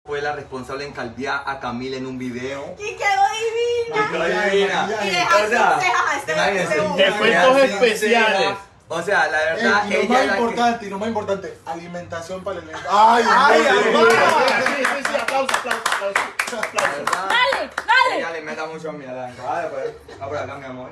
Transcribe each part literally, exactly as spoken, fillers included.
Fue la responsable en calviar a Camila en un video. Y quedó divina. Quedó divina. Y dejar sin cejas a este Imagínense. Efectos especiales. O sea, la verdad, Eh, y lo ella más es la importante, que... y lo más importante, alimentación para el evento. ¡Ay, ay, ay, ay, ay! Sí, sí, sí, aplauso, aplauso, aplauso. La verdad, Dale, dale. ella alimenta mucho a mi edad. Vale, pues. Va por acá, mi amor.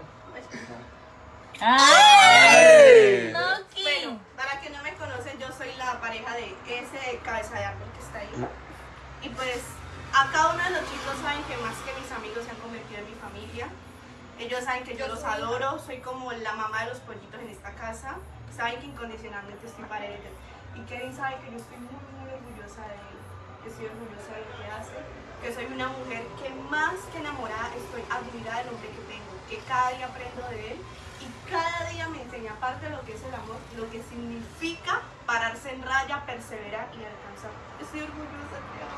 ¡Ay! Ay. Bueno, para que no me conocen, yo soy la pareja de ese cabeza de árbol que está ahí. Y pues, a cada uno de los chicos saben que más que mis amigos se han convertido en mi familia. Ellos saben que yo los adoro, soy como la mamá de los pollitos en esta casa. Saben que incondicionalmente estoy para ellos. Y Kevin sabe que yo estoy muy, muy orgullosa de él. Que estoy orgullosa de lo que hace. Que soy una mujer que más que enamorada estoy admirada del hombre que tengo. Que cada día aprendo de él. Y cada día me enseña, aparte de lo que es el amor, lo que significa pararse en raya, perseverar y alcanzar. Estoy orgullosa de él.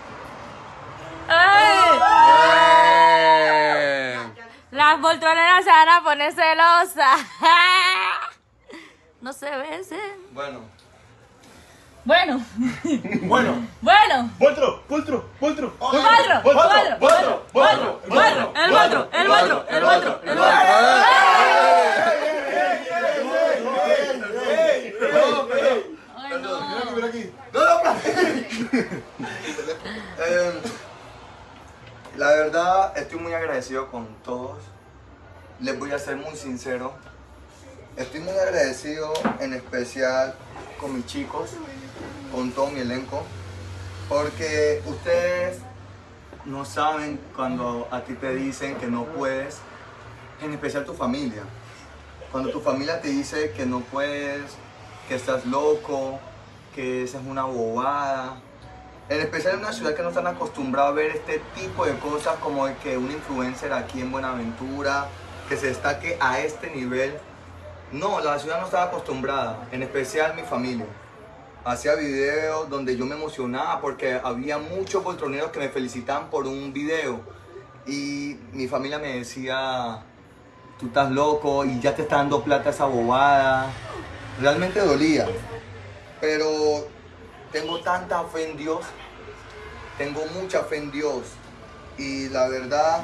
¡Ay! Eh. Ya, ya. Las poltroneras se van a poner celosas. No se besen. Bueno. Bueno, Bueno, bueno. Voltro, Voltro, Voltro. Cuatro, cuatro, cuatro, cuatro, cuatro. El cuatro, el cuatro, el cuatro, el Mira aquí, mira aquí. No, no, no. Eh, la verdad, estoy muy agradecido con todos. Les voy a ser muy sincero. Estoy muy agradecido, en especial con mis chicos, con todo mi elenco, porque ustedes no saben cuando a ti te dicen que no puedes, en especial tu familia. Cuando tu familia te dice que no puedes, que estás loco, que esa es una bobada. En especial en una ciudad que no están acostumbrados a ver este tipo de cosas, como de que un influencer aquí en Buenaventura, que se destaque a este nivel. No, la ciudad no estaba acostumbrada, en especial mi familia. Hacía videos donde yo me emocionaba porque había muchos poltroneros que me felicitaban por un video. Y mi familia me decía, tú estás loco y ya te está dando plata esa bobada. Realmente dolía. Pero tengo tanta fe en Dios, tengo mucha fe en Dios. Y la verdad,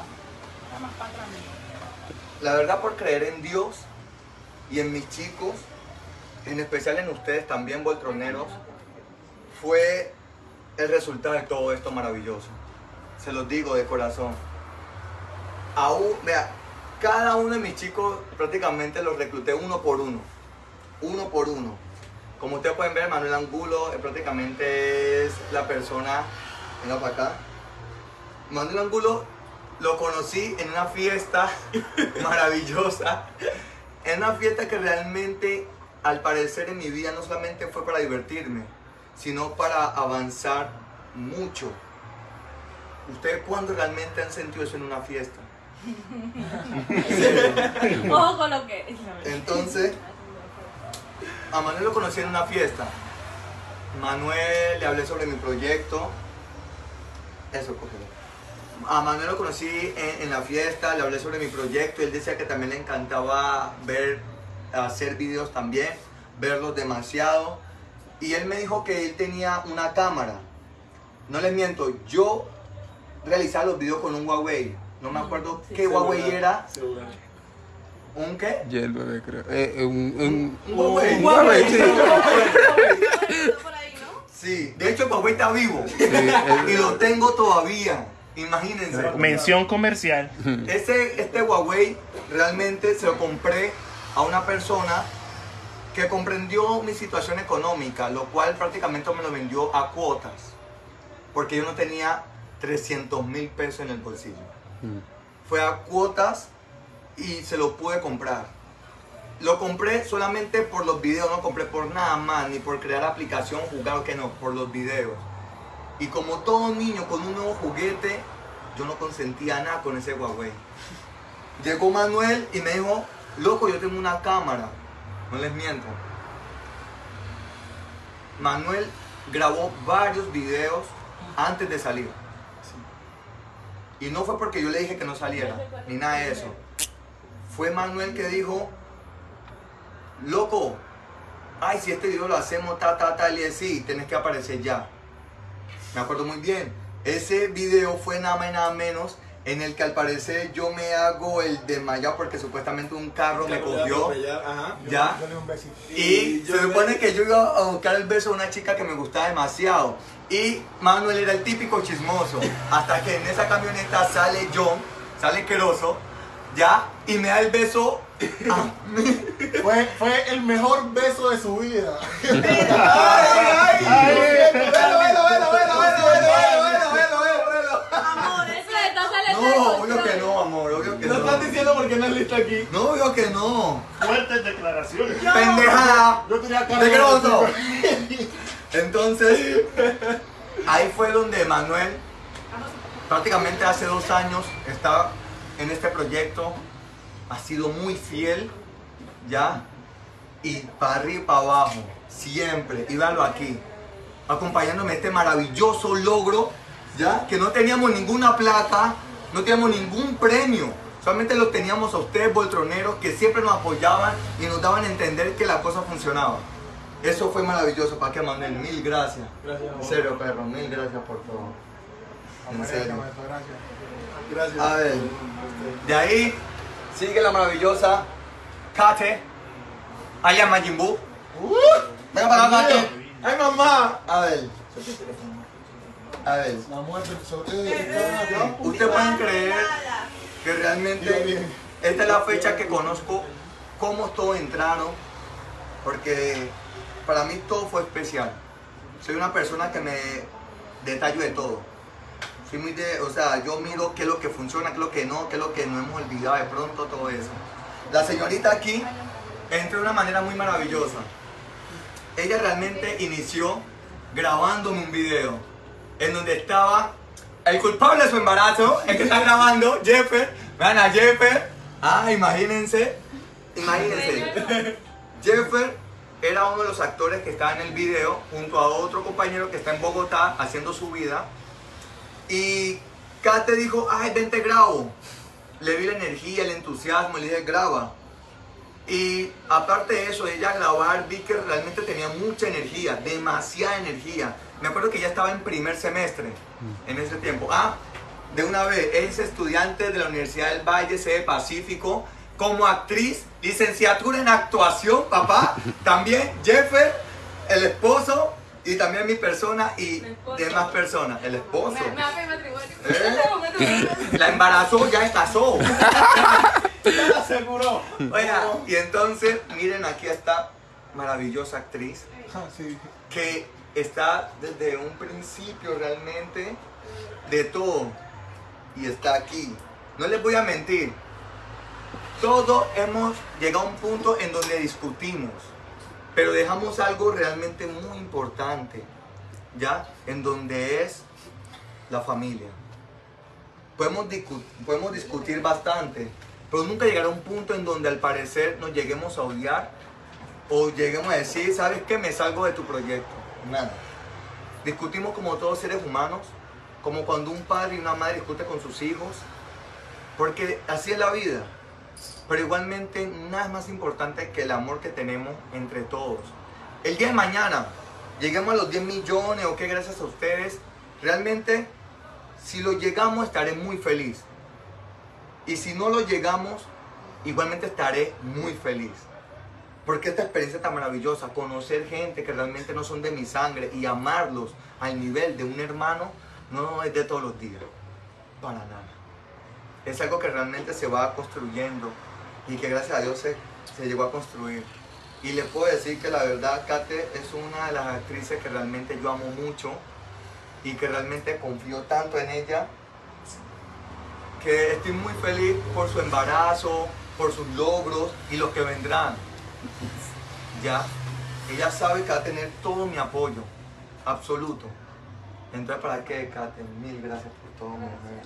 la verdad por creer en Dios y en mis chicos, en especial en ustedes también, voltroneros, fue el resultado de todo esto maravilloso. Se los digo de corazón. Aún, vea, cada uno de mis chicos prácticamente los recluté uno por uno. Uno por uno. Como ustedes pueden ver, Manuel Angulo eh, prácticamente es la persona, venga para acá. Manuel Angulo lo conocí en una fiesta maravillosa. En una fiesta que realmente, al parecer en mi vida, no solamente fue para divertirme, sino para avanzar mucho. ¿Ustedes cuándo realmente han sentido eso en una fiesta? Ojo con lo que. Entonces, a Manuel lo conocí en una fiesta. Manuel, le hablé sobre mi proyecto. Eso, cógelo. A Manuel lo conocí en, en la fiesta, le hablé sobre mi proyecto. Él decía que también le encantaba ver, hacer videos también, verlos demasiado. Y él me dijo que él tenía una cámara. No les miento, yo realizaba los videos con un Huawei. No me acuerdo qué Huawei era. ¿Un qué? Y el bebé, creo. Eh, eh, un, un, Un Huawei. un Huawei, sí. Por ahí, ¿no? Sí, de hecho el Huawei está vivo. Sí, el- Y lo tengo todavía. Imagínense. Mención comercial. Ese, este Huawei realmente se lo compré a una persona que comprendió mi situación económica, lo cual prácticamente me lo vendió a cuotas, porque yo no tenía trescientos mil pesos en el bolsillo. Fue a cuotas y se lo pude comprar. Lo compré solamente por los videos, no compré por nada más, ni por crear aplicación, jugar o que no, por los videos. Y como todo niño con un nuevo juguete, yo no consentía nada con ese Huawei. Llegó Manuel y me dijo, loco, yo tengo una cámara. No les miento. Manuel grabó varios videos antes de salir. Y no fue porque yo le dije que no saliera, ni nada de eso. Fue Manuel que dijo, loco, ay, si este video lo hacemos, ta, ta, ta, y sí, tenés que aparecer ya. me acuerdo muy bien. Ese video fue nada más y nada menos en el que al parecer yo me hago el desmayado porque supuestamente un carro me cogió. Ajá. Ya. Dale un besito. Y se supone que yo iba a buscar el beso de una chica que me gustaba demasiado. Y Manuel era el típico chismoso. Hasta que en esa camioneta sale John, sale Queroso, ya, y me da el beso a mí. Fue, fue el mejor beso de su vida. ¡Ay, ay! ¡Ay! ¡Velo, velo, velo, velo, velo, velo, velo, velo, velo! Amor, Eso eso está saliendo No, de obvio control. que no, amor, obvio que Lo no. estás diciendo porque no es listo aquí. No, obvio que no. Fuertes declaraciones. ¡Pendejada! Yo tenía cara ¡De Queroso! de... Entonces, ahí fue donde Manuel, prácticamente hace dos años, estaba en este proyecto, ha sido muy fiel, ya, y para arriba y para abajo, siempre, y véanlo aquí, acompañándome en este maravilloso logro, ya, que no teníamos ninguna placa, no teníamos ningún premio, solamente lo teníamos a ustedes, boltroneros, que siempre nos apoyaban y nos daban a entender que la cosa funcionaba. Eso fue maravilloso, ¿para qué, Manuel? Mil gracias. Gracias, En serio, perro, mil gracias por todo. En serio. Gracias. A ver, de ahí sigue la maravillosa Kate, alias Majin Buu. Venga para acá, Kate. ¡Ay, mamá! A ver. A ver. La muerte del sorteo Eh, Ustedes pueden creer que realmente esta es la fecha que conozco cómo todos entraron, porque para mí todo fue especial. Soy una persona que me detallo de todo. Soy muy de, o sea, yo miro qué es lo que funciona, qué es lo que no, qué es lo que no hemos olvidado de pronto, todo eso. La señorita aquí entró de una manera muy maravillosa. Ella realmente inició grabándome un video en donde estaba el culpable de su embarazo, el que está grabando, Jeffer. Vean a Jeffer. Ah, imagínense, imagínense. Jeffer era uno de los actores que estaba en el video junto a otro compañero que está en Bogotá haciendo su vida. Y Kate dijo, ay, vente, grabo. Le vi la energía, el entusiasmo, le dije, graba. Y aparte de eso, de ella grabar, vi que realmente tenía mucha energía, demasiada energía. Me acuerdo que ya estaba en primer semestre en ese tiempo. Ah, de una vez, es estudiante de la Universidad del Valle, sede Pacífico, como actriz, licenciatura en actuación, papá. También Jeffer, el esposo, y también mi persona y demás personas. El esposo. Me, me da fe matrimonio. ¿Eh? La embarazó, ya se casó. Ya lo aseguró. Oiga, y entonces, miren, aquí está maravillosa actriz Ah, sí. que está desde un principio realmente de todo y está aquí. No les voy a mentir, todos hemos llegado a un punto en donde discutimos, pero dejamos algo realmente muy importante, ¿ya? En donde es la familia. Podemos, discu- podemos discutir bastante, pero nunca llegar a un punto en donde al parecer nos lleguemos a odiar o lleguemos a decir, ¿sabes qué? Me salgo de tu proyecto. Nada. Discutimos como todos seres humanos, como cuando un padre y una madre discuten con sus hijos, porque así es la vida. Pero igualmente nada es más importante que el amor que tenemos entre todos. El día de mañana lleguemos a los diez millones o que gracias a ustedes, realmente si lo llegamos estaré muy feliz. Y si no lo llegamos, igualmente estaré muy feliz. Porque esta experiencia tan maravillosa, conocer gente que realmente no son de mi sangre y amarlos al nivel de un hermano, no es de todos los días. Para nada. Es algo que realmente se va construyendo y que gracias a Dios se, se llegó a construir. Y les puedo decir que la verdad, Kate es una de las actrices que realmente yo amo mucho y que realmente confío tanto en ella, que estoy muy feliz por su embarazo, por sus logros y los que vendrán. Ya, ella sabe que va a tener todo mi apoyo, absoluto. Entonces, ¿para qué, Kate? Mil gracias por todo, mi amor.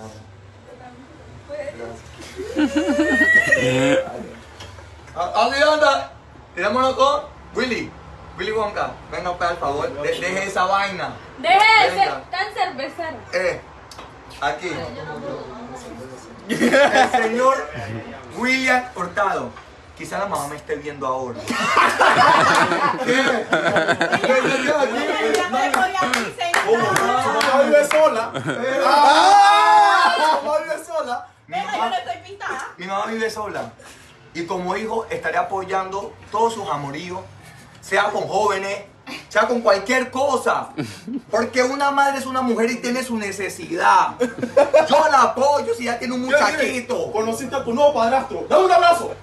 Te amo. Gracias. ¿A dónde anda? Tirámonos con Willy. Willy Wonka, venga, por favor, de- deje esa vaina. Deje de Venga. ser tan cervecero. Eh, aquí. El señor William Hurtado. Quizá la mamá me esté viendo ahora. ¿Qué? ¿Qué? ¿Qué? ¿Qué? Mira, ya me voy a mi señor. Su mamá vive sola. ¡Ah! Mi mamá vive sola. Mi Venga, yo mamá, no estoy pintada. mi mamá vive sola. Y como hijo estaré apoyando todos sus amoríos, sea con jóvenes, sea con cualquier cosa. Porque una madre es una mujer y tiene su necesidad. Yo la apoyo si ya tiene un muchachito. Conociste a tu nuevo padrastro. Dame un abrazo.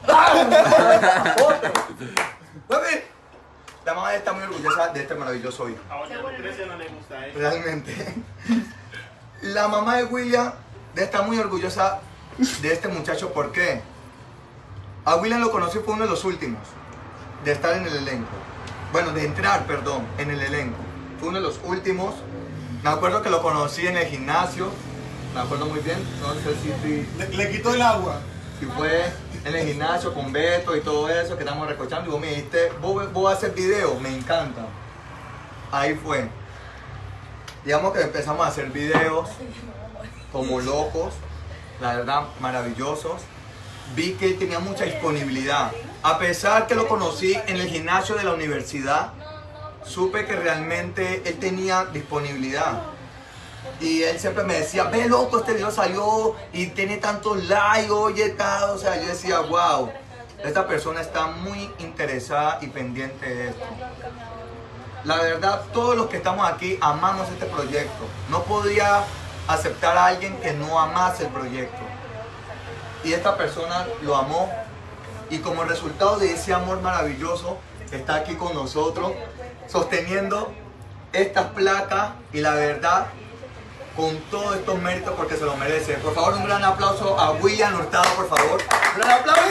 Papi, la mamá está muy orgullosa de este maravilloso hijo. A Doña Lucrecia no le gusta eso. Realmente. La mamá de William está muy orgullosa de este muchacho. ¿Por qué? A William lo conocí, fue uno de los últimos de estar en el elenco. Bueno, de entrar, perdón, en el elenco. Fue uno de los últimos. Me acuerdo que lo conocí en el gimnasio. Me acuerdo muy bien. No sé si, si, Le, le quitó el agua. si fue en el gimnasio con Beto y todo eso que estamos recochando. Y vos me dijiste, vos, vos haces video, me encanta. Ahí fue. Digamos que empezamos a hacer videos como locos. La verdad, maravillosos. Vi que él tenía mucha disponibilidad. A pesar que lo conocí en el gimnasio de la universidad, supe que realmente él tenía disponibilidad. Y él siempre me decía, ve loco, este video salió y tiene tantos likes, oye, tal. O sea, yo decía, wow, esta persona está muy interesada y pendiente de esto. La verdad, todos los que estamos aquí amamos este proyecto. No podría aceptar a alguien que no amase el proyecto. Y esta persona lo amó y como resultado de ese amor maravilloso está aquí con nosotros sosteniendo estas placas y la verdad con todos estos méritos porque se lo merece. Por favor, un gran aplauso a William Hurtado, por favor. ¡Un gran aplauso!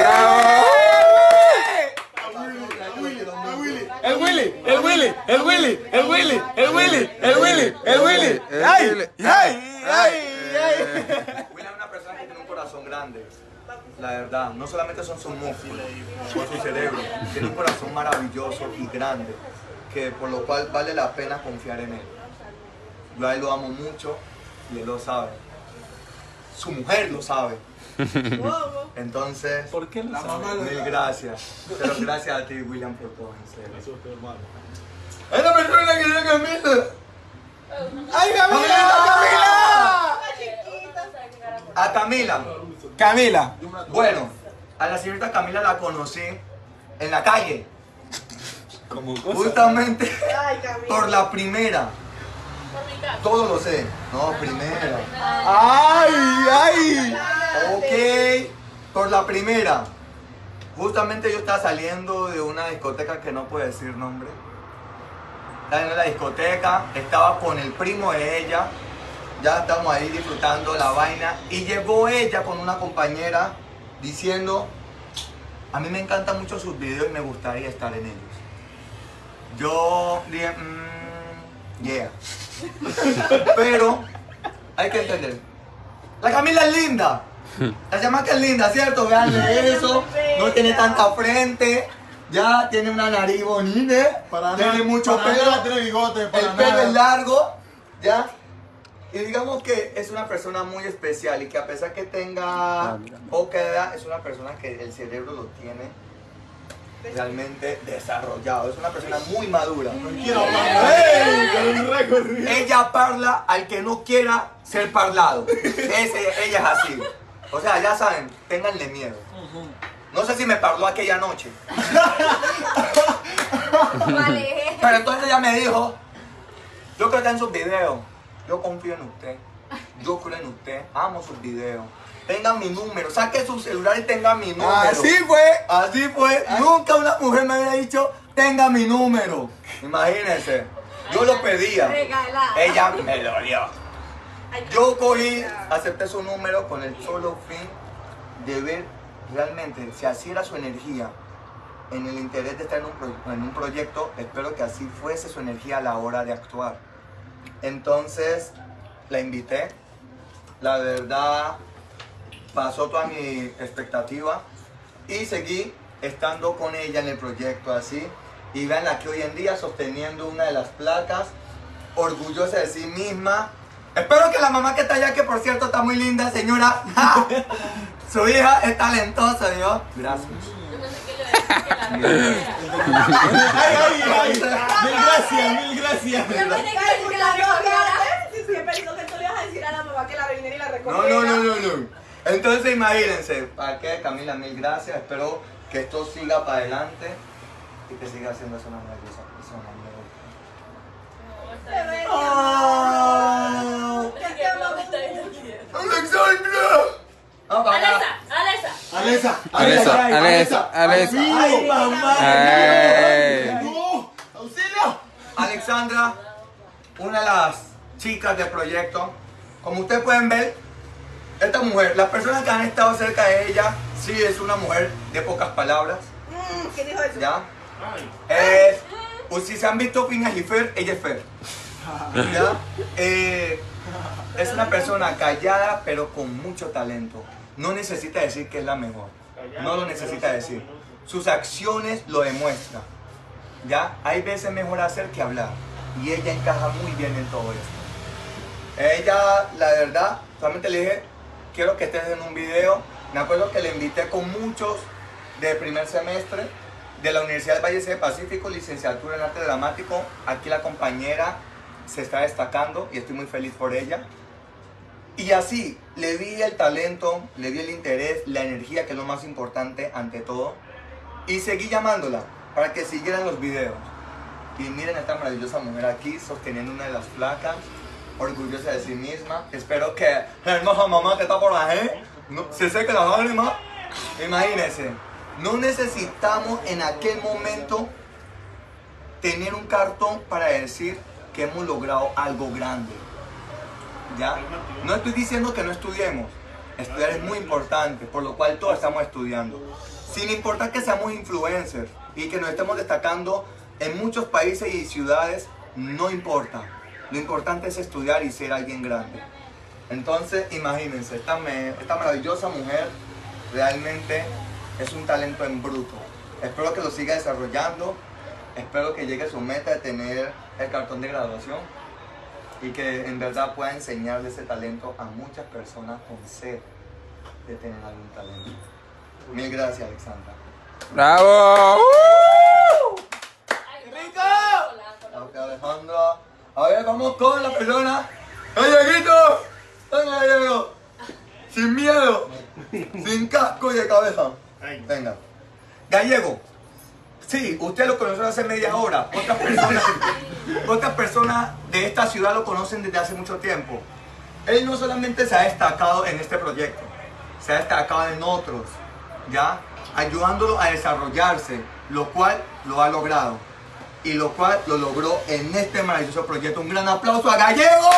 El Willy, el Willy, el Willy, el Willy, el Willy, el Willy, el Willy. ¡Ay! ¡Ay! ¡Ay! William es una persona que tiene un corazón grande. La verdad, no solamente son sus músculos, son su cerebro. Tiene un corazón maravilloso y grande, que por lo cual vale la pena confiar en él. Yo a él lo amo mucho y él lo sabe. Su mujer lo sabe. Entonces, ¿Por qué lo La mamá lo mil sabe. gracias. Pero gracias a ti, William, por todo, en serio. Eso es tu hermano. ¡Es la persona que yo Camila! ¡Ay, Camila! ¡Camila! A Camila. Camila. Bueno, a la señorita Camila la conocí en la calle. Como Justamente Ay, Camila. por la primera. Todo lo sé. No, primera. ¡Ay! ¡Ay! Ok. Por la primera. Justamente yo estaba saliendo de una discoteca que no puedo decir nombre. Estaba en la discoteca, estaba con el primo de ella. Ya estamos ahí disfrutando la vaina. Y llegó ella con una compañera diciendo, a mí me encantan mucho sus videos y me gustaría estar en ellos. Yo dije, mmm, yeah. Pero hay que entender. La Camila es linda. La chamaca es linda, ¿cierto? Veanle eso. No tiene tanta frente. Ya tiene una nariz bonita. Para tiene nada, mucho para pelo. nada tiene bigote, para El pelo nada. es largo. ¿Ya? Y digamos que es una persona muy especial y que a pesar que tenga poca edad, es una persona que el cerebro lo tiene realmente desarrollado. Es una persona muy madura. Quiero hablar. Ella parla al que no quiera ser parlado. Ese, ella es así. O sea, ya saben, ténganle miedo. No sé si me parló aquella noche. Vale. Pero entonces ella me dijo, yo creo que está en sus videos. Yo confío en usted. Yo creo en usted. Amo sus videos. Tengan mi número. Saque su celular y tengan mi número. Así fue. Así fue. Nunca una mujer me había dicho, tenga mi número. Imagínense. Yo lo pedía. Regalada. Ella me lo dio. Ay, Yo cogí, acepté su número con el solo fin de ver realmente si así era su energía en el interés de estar en un, pro- en un proyecto. Espero que así fuese su energía a la hora de actuar. Entonces la invité. La verdad pasó toda mi expectativa y seguí estando con ella en el proyecto así. Y vean aquí hoy en día sosteniendo una de las placas, orgullosa de sí misma. Espero que la mamá que está allá, que por cierto está muy linda, señora, ¡ja! Su hija es talentosa, ¿no? Gracias. Yo pensé que le iba a decir que la Ay, ay, ay. Mil gracias, mil gracias. Yo pensé que iba a decir que la recogiera. Es que pensó que tú le ibas a decir a la mamá que la viniera y la No, recogiera. no, no, no, no. Entonces imagínense, ¿para qué, Camila? Mil gracias. Espero que esto siga para adelante y que siga siendo esa una maravillosa persona. Te ves, ¡Oh! Ya te amamos ¡Alexandra! Ah, para acá. Alexa, Alexa. Alesa, Alesa, Alesa, Alesa. Ay, mamá. Ay. No, auxilio. Alexandra, una de las chicas del proyecto. Como ustedes pueden ver, esta mujer, las personas que han estado cerca de ella, sí es una mujer de pocas palabras. Mm, ¿Quién dijo eso? ¿Ya? Es, pues, si se han visto Phineas y Fer, ella es Fer. ¿Ya? Eh, es una persona callada, pero con mucho talento. No necesita decir que es la mejor. No lo necesita decir. Sus acciones lo demuestran. ¿Ya? Hay veces mejor hacer que hablar. Y ella encaja muy bien en todo esto. Ella, la verdad, solamente le dije, quiero que estés en un video. Me acuerdo que le invité con muchos de primer semestre de la Universidad del Valle del Pacífico, licenciatura en arte dramático. Aquí la compañera se está destacando y estoy muy feliz por ella. Y así, le vi el talento, le vi el interés, la energía, que es lo más importante ante todo. Y seguí llamándola para que siguieran los videos. Y miren a esta maravillosa mujer aquí sosteniendo una de las placas, orgullosa de sí misma. Espero que la hermosa mamá que está por ahí no, se seque las lágrimas. Imagínense, no necesitamos en aquel momento tener un cartón para decir que hemos logrado algo grande. ¿Ya? No estoy diciendo que no estudiemos. Estudiar es muy importante, por lo cual todos estamos estudiando. Sin importar que seamos influencers y que nos estemos destacando en muchos países y ciudades, no importa. Lo importante es estudiar y ser alguien grande. Entonces, imagínense, esta, me, esta maravillosa mujer realmente es un talento en bruto. Espero que lo siga desarrollando. Espero que llegue a su meta de tener el cartón de graduación y que en verdad pueda enseñarle ese talento a muchas personas con sed de tener algún talento. Mil gracias, Alexandra. ¡Bravo! ¡Qué rico! Ok, Alejandra. A ver, vamos con la persona. ¡Ay, Dieguito! ¡Venga, Diego! Sin miedo, sin casco y de cabeza. Venga. Gallego. Sí, usted lo conoció hace media hora. Otras personas, otras personas de esta ciudad lo conocen desde hace mucho tiempo. Él no solamente se ha destacado en este proyecto, se ha destacado en otros, ¿ya? Ayudándolo a desarrollarse, lo cual lo ha logrado. Y lo cual lo logró en este maravilloso proyecto. Un gran aplauso a Gallego.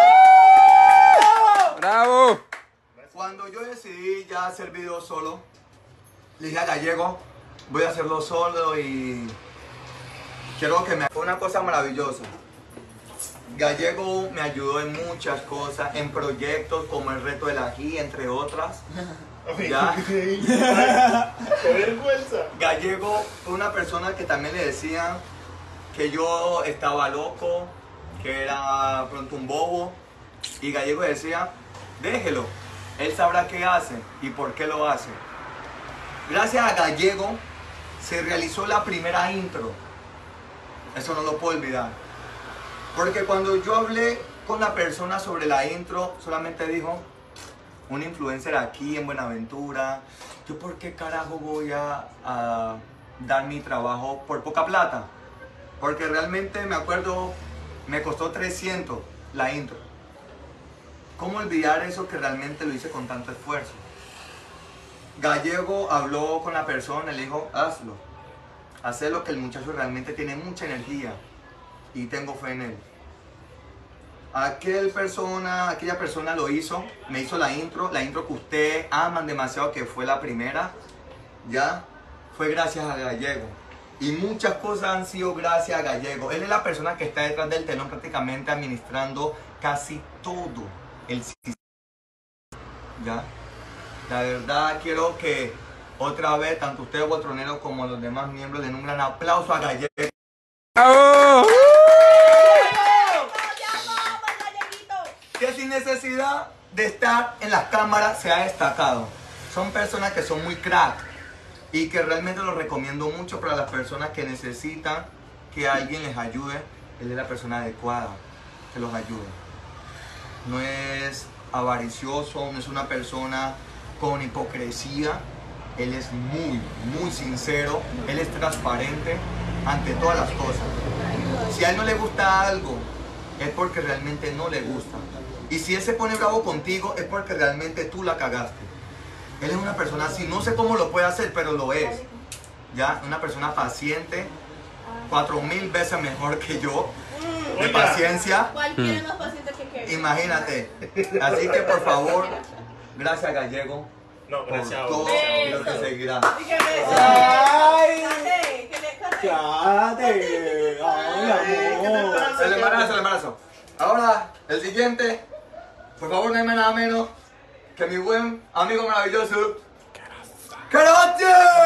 ¡Bravo! Cuando yo decidí ya hacer videos solo, le dije a Gallego, voy a hacerlo solo y quiero que me... Fue una cosa maravillosa. Gallego me ayudó en muchas cosas, en proyectos como el reto del ají, entre otras. ¿Ya? ¡Qué vergüenza! Gallego fue una persona que también le decían que yo estaba loco, que era pronto un bobo. Y Gallego decía, déjelo, él sabrá qué hace y por qué lo hace. Gracias a Gallego se realizó la primera intro. Eso no lo puedo olvidar. Porque cuando yo hablé con la persona sobre la intro, solamente dijo, un influencer aquí en Buenaventura, ¿yo por qué carajo voy a, a dar mi trabajo por poca plata? Porque realmente me acuerdo, me costó trescientos la intro. ¿Cómo olvidar eso que realmente lo hice con tanto esfuerzo? Gallego habló con la persona y le dijo, hazlo. Hazlo, que el muchacho realmente tiene mucha energía y tengo fe en él. Aquel persona, aquella persona lo hizo, me hizo la intro, la intro que ustedes aman demasiado, que fue la primera, ya, fue gracias a Gallego. Y muchas cosas han sido gracias a Gallego. Él es la persona que está detrás del telón prácticamente administrando casi todo el sistema. ¿Ya? La verdad quiero que otra vez, tanto ustedes, Botroneros, como los demás miembros, den un gran aplauso a Gallego. ¡Bravo! Que sin necesidad de estar en las cámaras se ha destacado. son personas que son muy crack y que realmente los recomiendo mucho para las personas que necesitan que alguien les ayude. Él es la persona adecuada que los ayude. No es avaricioso, no es una persona con hipocresía. Él es muy, muy sincero, él es transparente ante todas las cosas. Si a él no le gusta algo, es porque realmente no le gusta. Y si él se pone bravo contigo, es porque realmente tú la cagaste. Él es una persona así, no sé cómo lo puede hacer, pero lo es. ¿Ya? Una persona paciente, cuatro mil veces mejor que yo, de paciencia. Cualquiera es más paciente que Kevin. Imagínate. Así que por favor, gracias Gallego. No, Por gracias a todo vos. lo que seguirá. Dígame eso. Ay. Cate, que le cate. Cállate. Ay, amor. El embarazo, el embarazo. Ahora, el siguiente. Por favor, no hay nada menos que mi buen amigo maravilloso. ¡Carote!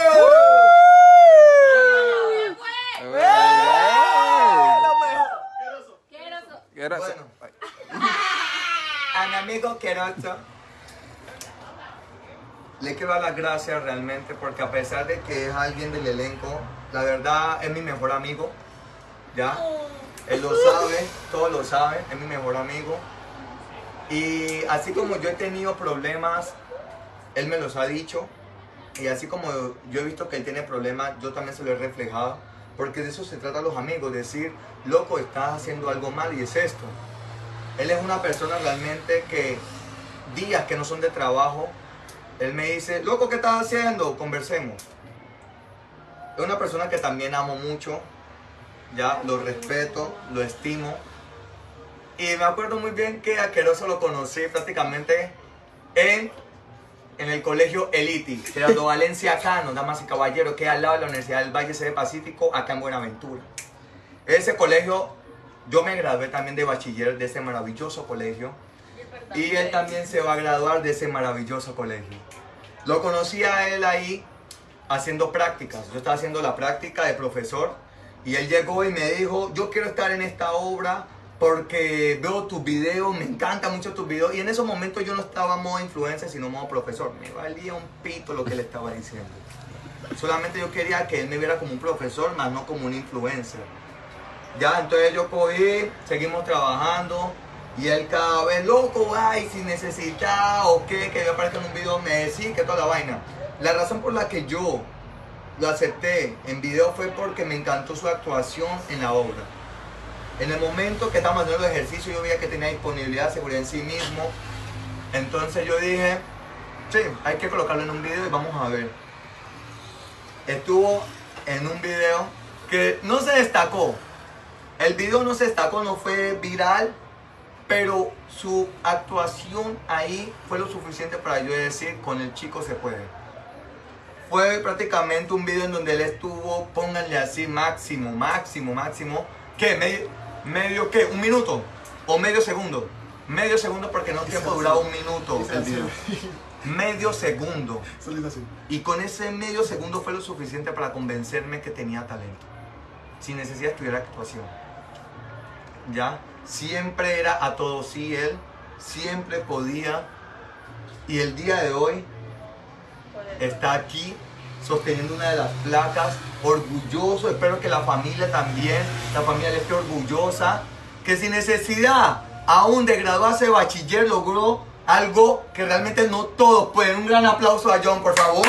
¿Qué era eso? Bueno, a mi amigo Queroto le quiero dar las gracias realmente porque a pesar de que es alguien del elenco, la verdad es mi mejor amigo, ¿ya? Él lo sabe, todos lo saben, es mi mejor amigo. Y así como yo he tenido problemas, él me los ha dicho. Y así como yo he visto que él tiene problemas, yo también se lo he reflejado. Porque de eso se trata los amigos, decir, loco, estás haciendo algo mal y es esto. Él es una persona realmente que días que no son de trabajo, él me dice, loco, ¿qué estás haciendo? Conversemos. Es una persona que también amo mucho, ya, lo respeto, lo estimo. Y me acuerdo muy bien que a Queroso lo conocí prácticamente en, en el colegio Eliti, Gerardo Valencia Cano, damas y caballeros, que es al lado de la Universidad del Valle Sede Pacífico, acá en Buenaventura. Ese colegio, yo me gradué también de bachiller de ese maravilloso colegio. Y él también se va a graduar de ese maravilloso colegio. Lo conocí a él ahí haciendo prácticas. Yo estaba haciendo la práctica de profesor y él llegó y me dijo, yo quiero estar en esta obra porque veo tus videos, me encantan mucho tus videos. Y en esos momentos yo no estaba modo influencer, sino modo profesor. Me valía un pito lo que le estaba diciendo. Solamente yo quería que él me viera como un profesor, más no como un influencer. Ya, entonces yo cogí, seguimos trabajando. Y él cada vez, loco, ay, si necesita o qué, que yo aparezca en un video, me decía que toda la vaina. La razón por la que yo lo acepté en video fue porque me encantó su actuación en la obra. En el momento que estábamos haciendo el ejercicio, yo veía que tenía disponibilidad, seguridad en sí mismo. Entonces yo dije, sí, hay que colocarlo en un video y vamos a ver. Estuvo en un video que no se destacó. El video no se destacó, no fue viral. Pero su actuación ahí fue lo suficiente para yo decir, con el chico se puede. Fue prácticamente un video en donde él estuvo, pónganle así, máximo, máximo, máximo. ¿Qué? ¿Medio, medio qué? ¿Un minuto? ¿O medio segundo? Medio segundo porque no tiempo duraba un minuto el video. Medio segundo. Y con ese medio segundo fue lo suficiente para convencerme que tenía talento. Sin necesidad de estudiar actuación. ¿Ya? Siempre era a todo sí él, siempre podía. Y el día de hoy está aquí sosteniendo una de las placas, orgulloso. Espero que la familia también, la familia le esté orgullosa, que sin necesidad aún de graduarse de bachiller logró algo que realmente no todos pueden. Un gran aplauso a John, por favor.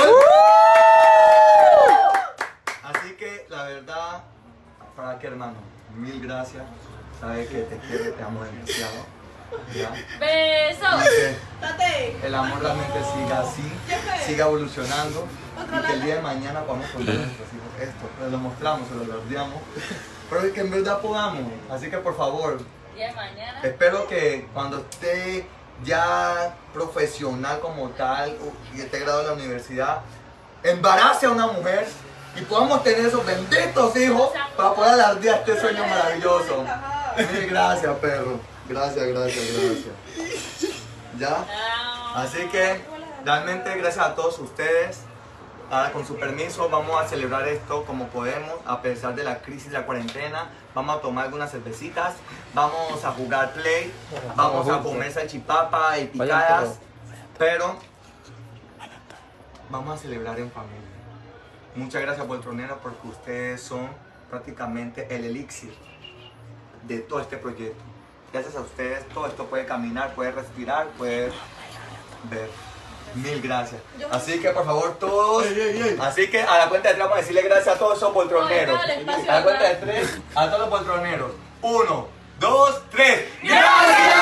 Así que la verdad, para que hermano, mil gracias. Sabes que te quiero, te amo demasiado. ¿Ya? Besos. Y que Tate. el amor realmente siga así, siga evolucionando. Y que el día de mañana podamos contar a nuestros hijos esto. Se lo mostramos, se lo guardamos. Pero que en verdad podamos. Así que por favor, Día de mañana. espero que cuando esté ya profesional como tal y esté graduado en la universidad, embarace a una mujer y podamos tener esos benditos hijos para poder alardear este sueño maravilloso. Mil gracias, perro. Gracias, gracias, gracias. ¿Ya? Así que, realmente, gracias a todos ustedes. Ahora, con su permiso, vamos a celebrar esto como podemos, a pesar de la crisis de la cuarentena. Vamos a tomar algunas cervecitas, vamos a jugar play, vamos a comer salchipapa y picadas. Pero, vamos a celebrar en familia. Muchas gracias, poltroneros, porque ustedes son prácticamente el elixir de todo este proyecto. Gracias a ustedes todo esto puede caminar, puede respirar, puede ver. Mil gracias. Así que por favor todos, así que a la cuenta de tres vamos a decirle gracias a todos esos poltroneros. Oye, dale, espacio A la cuenta de atrás. tres, a todos los poltroneros. Uno, dos, tres. ¡Gracias!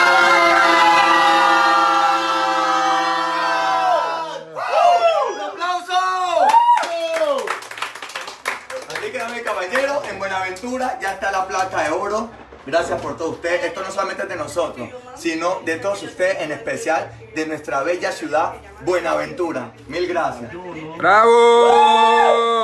¡Un aplauso! Así que, dame caballero, en Buenaventura ya está la placa de oro. Gracias por todos ustedes. Esto no solamente es de nosotros, sino de todos ustedes, en especial de nuestra bella ciudad, Buenaventura. Mil gracias. ¡Bravo!